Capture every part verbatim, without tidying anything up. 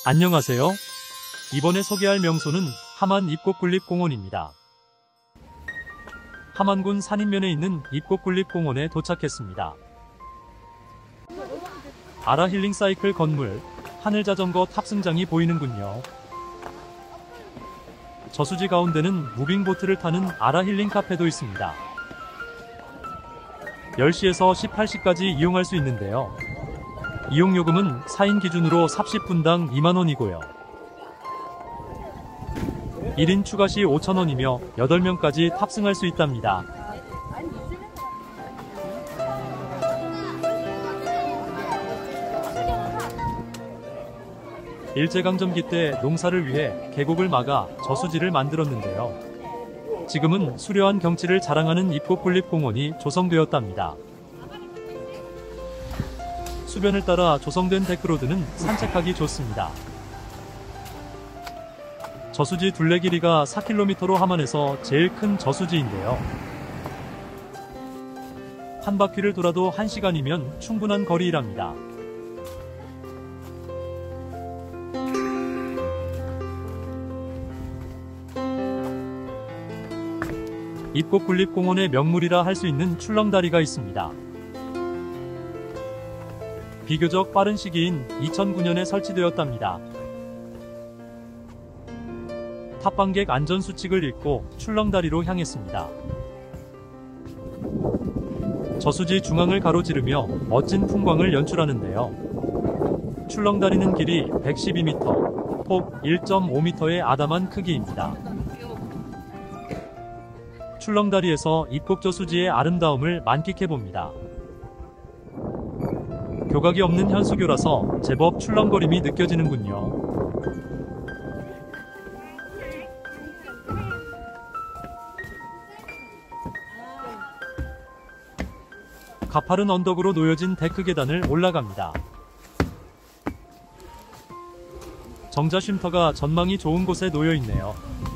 안녕하세요. 이번에 소개할 명소는 함안 입곡군립공원입니다. 함안군 산인면에 있는 입곡군립공원에 도착했습니다. 아라 힐링 사이클 건물, 하늘자전거 탑승장이 보이는군요. 저수지 가운데는 무빙보트를 타는 아라 힐링 카페도 있습니다. 열 시에서 십팔 시까지 이용할 수 있는데요. 이용요금은 사 인 기준으로 삽십 분당 이만 원이고요. 일 인 추가 시 오천 원이며 여덟 명까지 탑승할 수 있답니다. 일제강점기 때 농사를 위해 계곡을 막아 저수지를 만들었는데요. 지금은 수려한 경치를 자랑하는 입곡군립공원이 조성되었답니다. 수변을 따라 조성된 데크로드는 산책하기 좋습니다. 저수지 둘레 길이가 사 킬로미터로 함안에서 제일 큰 저수지인데요. 한 바퀴를 돌아도 한 시간이면 충분한 거리이랍니다. 입곡군립공원의 명물이라 할 수 있는 출렁다리가 있습니다. 비교적 빠른 시기인 이천구 년에 설치되었답니다. 탑방객 안전수칙을 읽고 출렁다리로 향했습니다. 저수지 중앙을 가로지르며 멋진 풍광을 연출하는데요. 출렁다리는 길이 백십이 미터, 폭 일 점 오 미터의 아담한 크기입니다. 출렁다리에서 입곡저수지의 아름다움을 만끽해봅니다. 교각이 없는 현수교라서 제법 출렁거림이 느껴지는군요. 가파른 언덕으로 놓여진 데크 계단을 올라갑니다. 정자 쉼터가 전망이 좋은 곳에 놓여있네요.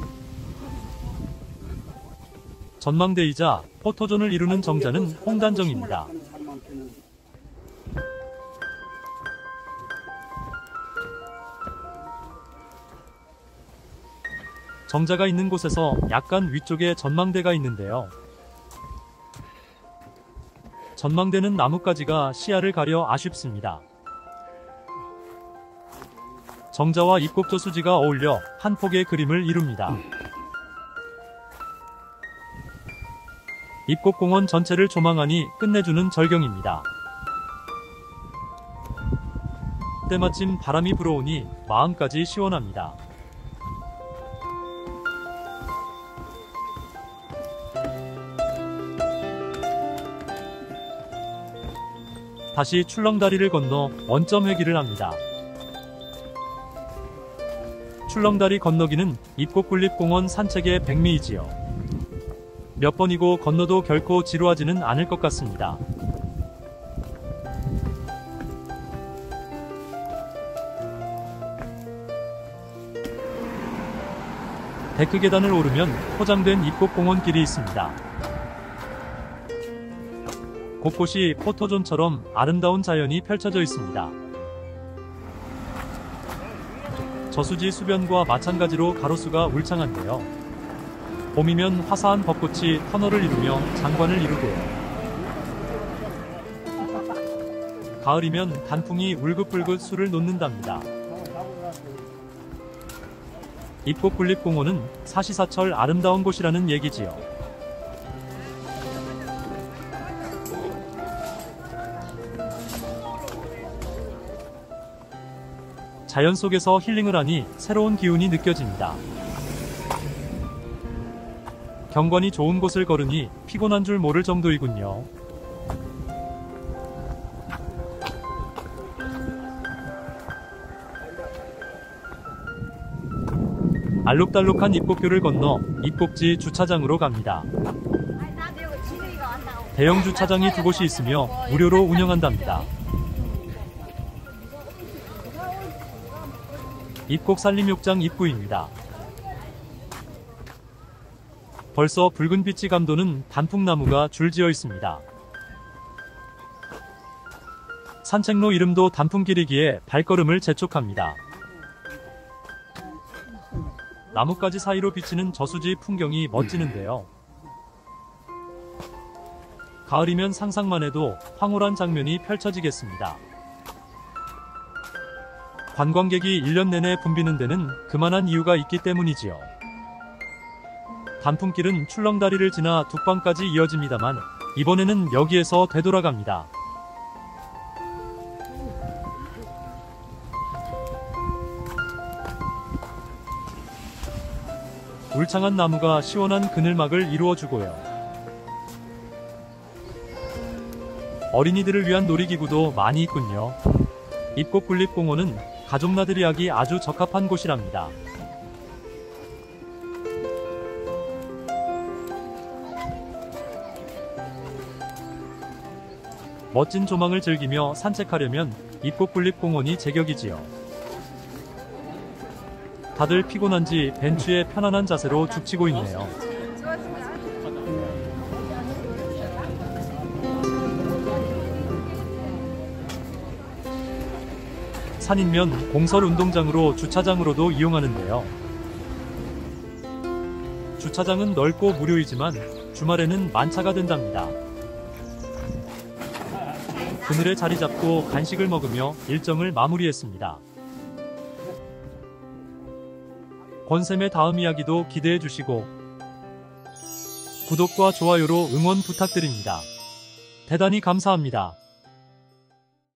전망대이자 포토존을 이루는 정자는 홍단정입니다. 정자가 있는 곳에서 약간 위쪽에 전망대가 있는데요. 전망대는 나뭇가지가 시야를 가려 아쉽습니다. 정자와 입곡저수지가 어울려 한 폭의 그림을 이룹니다. 입곡공원 전체를 조망하니 끝내주는 절경입니다. 때마침 바람이 불어오니 마음까지 시원합니다. 다시 출렁다리를 건너 원점 회귀를 합니다. 출렁다리 건너기는 입곡군립공원 산책의 백미이지요. 몇 번이고 건너도 결코 지루하지는 않을 것 같습니다. 데크 계단을 오르면 포장된 입곡공원 길이 있습니다. 곳곳이 포토존처럼 아름다운 자연이 펼쳐져 있습니다. 저수지 수변과 마찬가지로 가로수가 울창한데요. 봄이면 화사한 벚꽃이 터널을 이루며 장관을 이루고요. 가을이면 단풍이 울긋불긋 술을 놓는답니다. 입곡군립공원은 사시사철 아름다운 곳이라는 얘기지요. 자연 속에서 힐링을 하니 새로운 기운이 느껴집니다. 경관이 좋은 곳을 걸으니 피곤한 줄 모를 정도이군요. 알록달록한 입곡교를 건너 입곡지 주차장으로 갑니다. 대형 주차장이 두 곳이 있으며 무료로 운영한답니다. 입곡산림욕장 입구입니다. 벌써 붉은 빛이 감도는 단풍나무가 줄지어 있습니다. 산책로 이름도 단풍길이기에 발걸음을 재촉합니다. 나뭇가지 사이로 비치는 저수지 풍경이 멋지는데요. 가을이면 상상만 해도 황홀한 장면이 펼쳐지겠습니다. 관광객이 일 년 내내 붐비는 데는 그만한 이유가 있기 때문이지요. 단풍길은 출렁다리를 지나 둑방까지 이어집니다만 이번에는 여기에서 되돌아갑니다. 울창한 나무가 시원한 그늘막을 이루어주고요. 어린이들을 위한 놀이기구도 많이 있군요. 입곡군립공원은 가족 나들이 하기 아주 적합한 곳이랍니다. 멋진 조망을 즐기며 산책하려면 입곡군립공원이 제격이지요. 다들 피곤한지 벤치에 편안한 자세로 죽치고 있네요. 산인면 공설 운동장으로 주차장으로도 이용하는데요. 주차장은 넓고 무료이지만 주말에는 만차가 된답니다. 그늘에 자리 잡고 간식을 먹으며 일정을 마무리했습니다. 권쌤의 다음 이야기도 기대해 주시고 구독과 좋아요로 응원 부탁드립니다. 대단히 감사합니다.